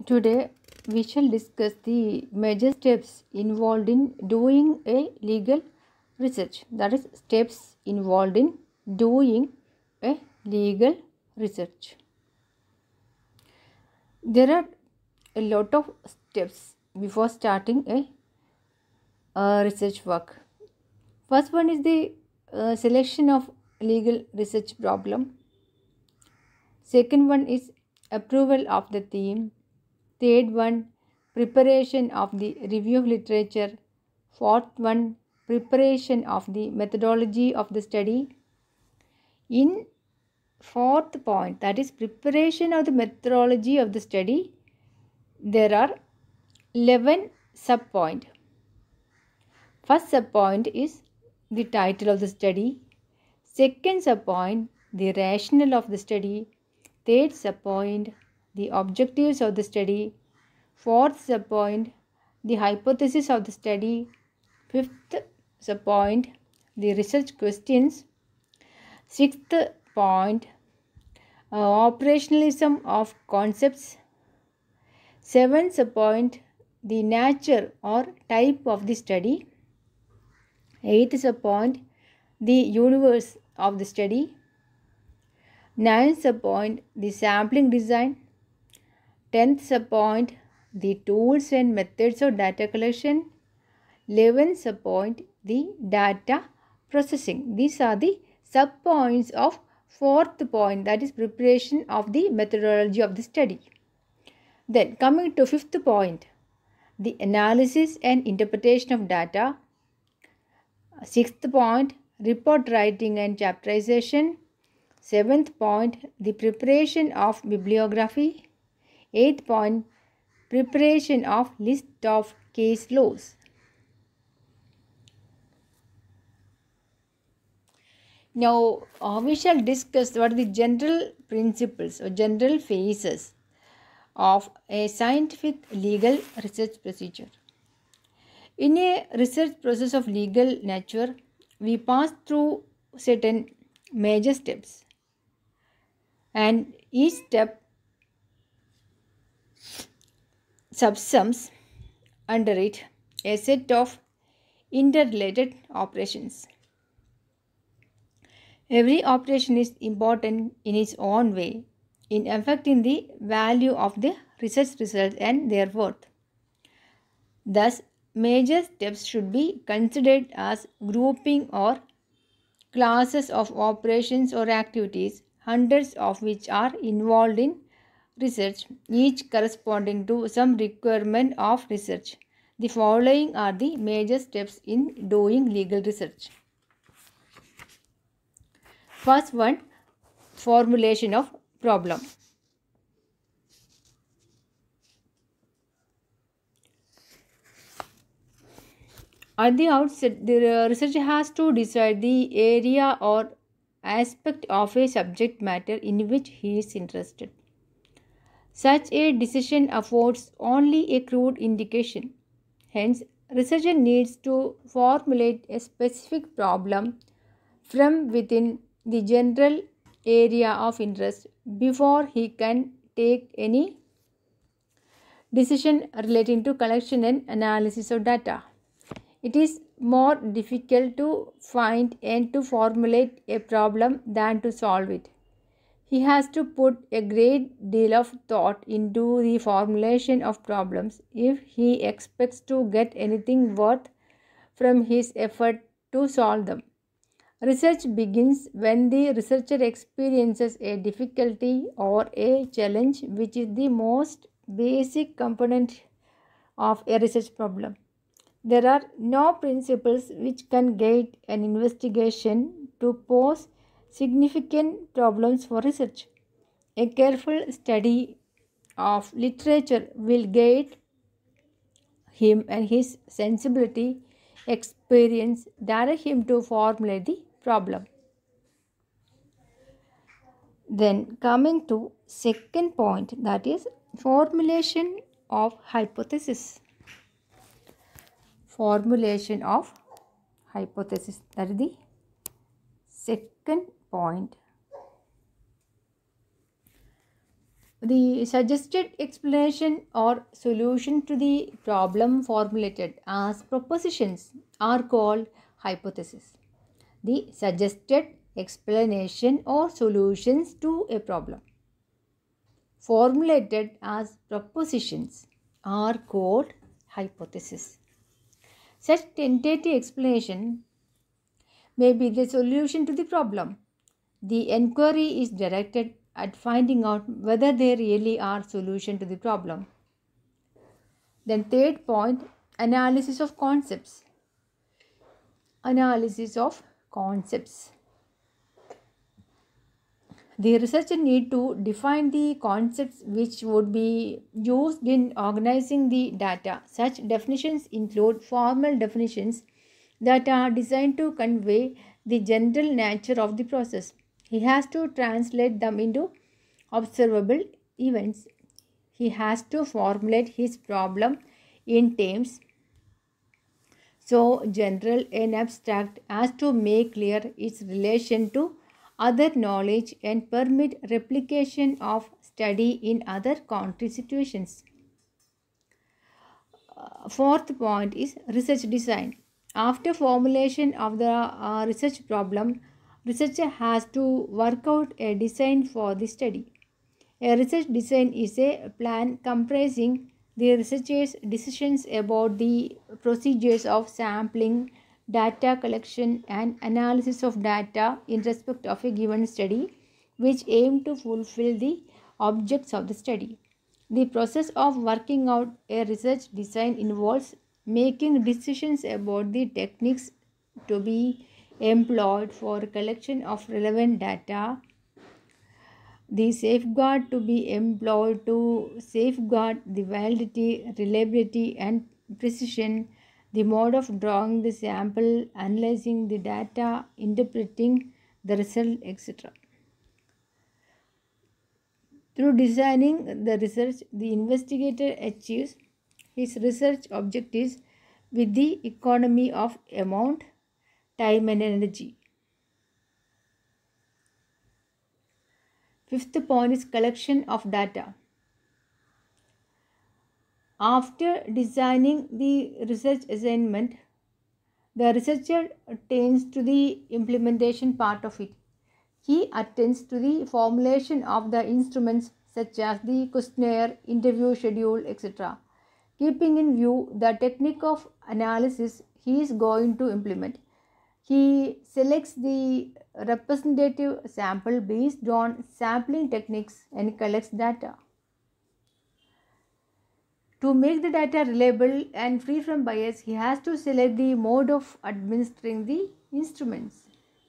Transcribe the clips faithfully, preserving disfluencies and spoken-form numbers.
Today we shall discuss the major steps involved in doing a legal research. That is, steps involved in doing a legal research. There are a lot of steps before starting a, uh, research work. First one is the uh, selection of legal research problem. Second one is approval of the theme. Third one, preparation of the review of literature. Fourth one, preparation of the methodology of the study. In fourth point, that is preparation of the methodology of the study, there are eleven sub-point. First sub-point is the title of the study. Second sub-point, the rationale of the study. Third sub-point, the objectives of the study. Fourth sub-point, the hypothesis of the study. Fifth sub-point, the research questions. Sixth point, uh, operationalism of concepts. Seventh sub-point, the nature or type of the study. Eighth sub-point, the universe of the study. Ninth sub-point, the sampling design. Tenth sub-point, the tools and methods of data collection. Eleventh sub-point, the data processing. These are the sub-points of fourth point, that is preparation of the methodology of the study. Then coming to fifth point, the analysis and interpretation of data. Sixth point, report writing and chapterization. Seventh point, the preparation of bibliography. Eighth point, preparation of list of case laws. Now uh, we shall discuss what are the general principles or general phases of a scientific legal research procedure. In a research process of legal nature, we pass through certain major steps, and each step subsumes under it a set of interrelated operations. Every operation is important in its own way in affecting the value of the research results and their worth. Thus, major steps should be considered as grouping or classes of operations or activities, hundreds of which are involved in research, each corresponding to some requirement of research. The following are the major steps in doing legal research. First one, formulation of problem. At the outset, the researcher has to decide the area or aspect of a subject matter in which he is interested. Such a decision affords only a crude indication. Hence, researcher needs to formulate a specific problem from within the general area of interest before he can take any decision relating to collection and analysis of data. It is more difficult to find and to formulate a problem than to solve it. He has to put a great deal of thought into the formulation of problems if he expects to get anything worth from his effort to solve them. Research begins when the researcher experiences a difficulty or a challenge, which is the most basic component of a research problem. There are no principles which can guide an investigation to pose significant problems for research. A careful study of literature will guide him, and his sensibility, experience direct him to formulate the problem. Then coming to second point, that is formulation of hypothesis. Formulation of hypothesis, that is the second point. The suggested explanation or solution to the problem formulated as propositions are called hypotheses. The suggested explanation or solutions to a problem formulated as propositions are called hypotheses. Such tentative explanation may be the solution to the problem. The inquiry is directed at finding out whether there really are solutions to the problem. Then third point, analysis of concepts. Analysis of concepts. The researcher need to define the concepts which would be used in organizing the data. Such definitions include formal definitions that are designed to convey the general nature of the process. He has to translate them into observable events. He has to formulate his problem in terms so general and abstract as to make clear its relation to other knowledge and permit replication of study in other country situations. Uh, fourth point is research design. After formulation of the uh, research problem, researcher has to work out a design for the study. A research design is a plan comprising the researcher's decisions about the procedures of sampling, data collection, and analysis of data in respect of a given study, which aim to fulfill the objects of the study. The process of working out a research design involves making decisions about the techniques to be employed for collection of relevant data, the safeguard to be employed to safeguard the validity, reliability, and precision, the mode of drawing the sample, analyzing the data, interpreting the result, et cetera. Through designing the research, the investigator achieves his research objectives with the economy of amount, time, and energy. Fifth point is collection of data. After designing the research assignment, the researcher attends to the implementation part of it. He attends to the formulation of the instruments such as the questionnaire, interview schedule, et cetera. Keeping in view the technique of analysis he is going to implement, he selects the representative sample based on sampling techniques and collects data. To make the data reliable and free from bias, he has to select the mode of administering the instruments.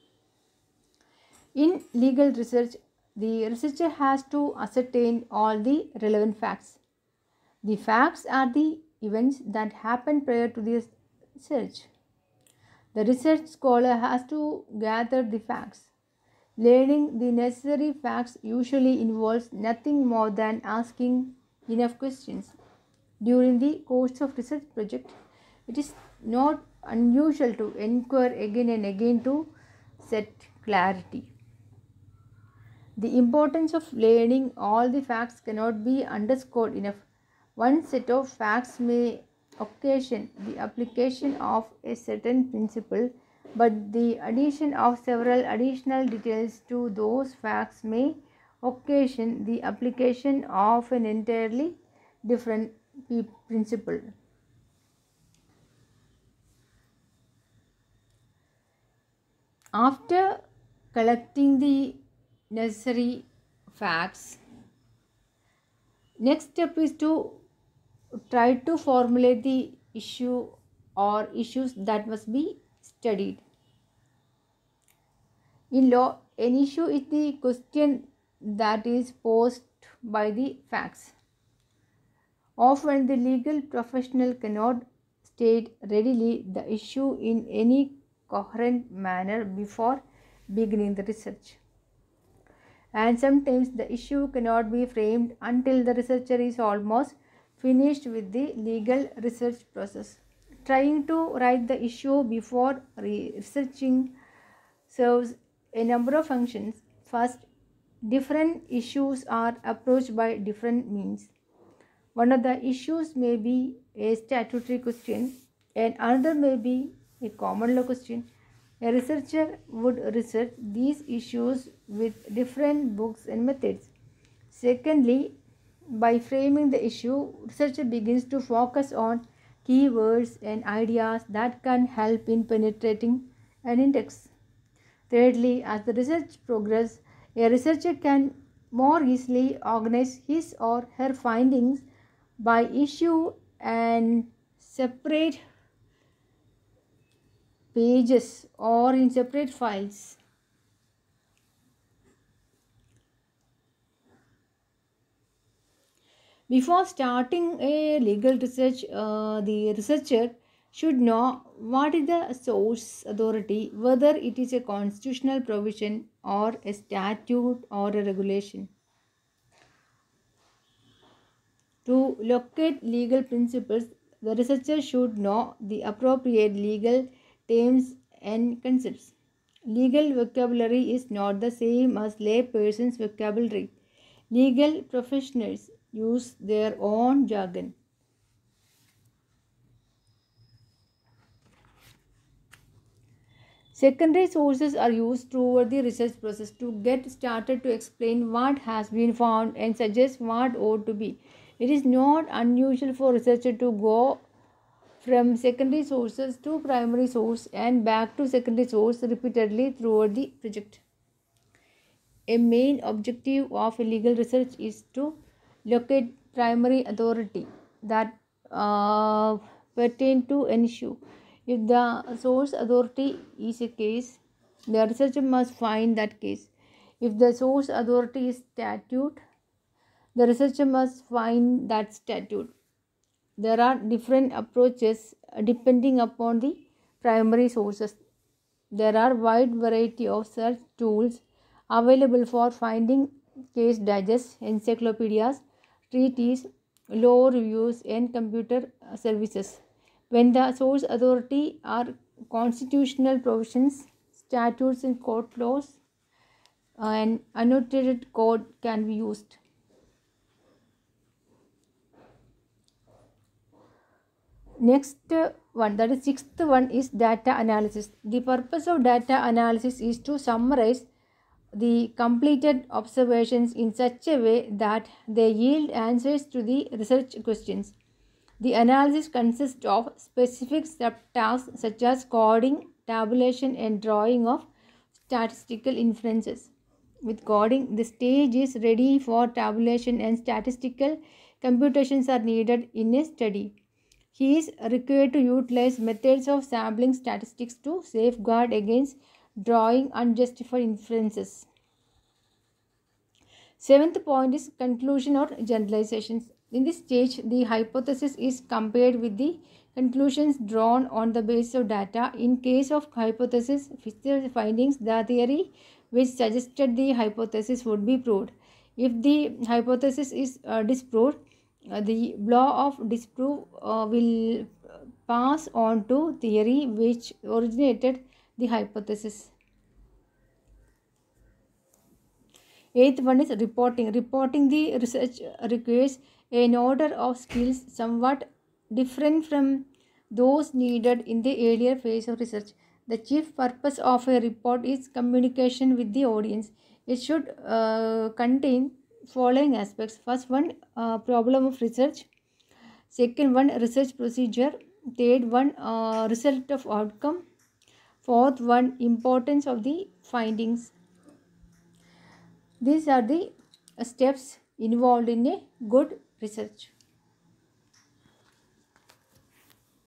In legal research, the researcher has to ascertain all the relevant facts. The facts are the events that happen prior to the research. The research scholar has to gather the facts. Learning the necessary facts usually involves nothing more than asking enough questions. During the course of research project, it is not unusual to inquire again and again to set clarity. The importance of learning all the facts cannot be underscored enough. One set of facts may occasion the application of a certain principle, but the addition of several additional details to those facts may occasion the application of an entirely different principle. After collecting the necessary facts, next step is to try to formulate the issue or issues that must be studied. In law, an issue is the question that is posed by the facts. Often the legal professional cannot state readily the issue in any coherent manner before beginning the research. And sometimes the issue cannot be framed until the researcher is almost finished with the legal research process. Trying to write the issue before researching serves a number of functions. First, different issues are approached by different means. One of the issues may be a statutory question, and another may be a common law question. A researcher would research these issues with different books and methods. Secondly, by framing the issue, researcher begins to focus on keywords and ideas that can help in penetrating an index. Thirdly, as the research progresses, a researcher can more easily organize his or her findings by issue and separate pages or in separate files. Before starting a legal research, uh, the researcher should know what is the source authority, whether it is a constitutional provision or a statute or a regulation. To locate legal principles, the researcher should know the appropriate legal terms and concepts. Legal vocabulary is not the same as lay person's vocabulary. Legal professionals use their own jargon. Secondary sources are used throughout the research process to get started to explain what has been found and suggest what ought to be. It is not unusual for researchers to go from secondary sources to primary source and back to secondary source repeatedly throughout the project. A main objective of legal research is to locate primary authority that uh, pertain to an issue. If the source authority is a case, the researcher must find that case. If the source authority is statute, the researcher must find that statute. There are different approaches depending upon the primary sources. There are wide variety of search tools available for finding case digests, encyclopedias, treatises, law reviews, and computer services. When the source authority are constitutional provisions, statutes and court laws, and annotated code can be used. Next uh, one, that is sixth one, is data analysis. The purpose of data analysis is to summarize the completed observations in such a way that they yield answers to the research questions. The analysis consists of specific subtasks such as coding, tabulation, and drawing of statistical inferences. With coding, the stage is ready for tabulation and statistical computations are needed in a study. He is required to utilize methods of sampling statistics to safeguard against drawing unjustified inferences. Seventh point is conclusion or generalizations. In this stage, the hypothesis is compared with the conclusions drawn on the basis of data. In case of hypothesis findings, the theory which suggested the hypothesis would be proved. If the hypothesis is uh, disproved, uh, the law of disprove uh, will pass on to theory which originated the hypothesis. Eighth one is reporting. Reporting the research requires an order of skills somewhat different from those needed in the earlier phase of research. The chief purpose of a report is communication with the audience. It should uh, contain following aspects. First one, uh, problem of research. Second one, research procedure. Third one, uh, result of outcome. Fourth one, importance of the findings. These are the steps involved in a good research.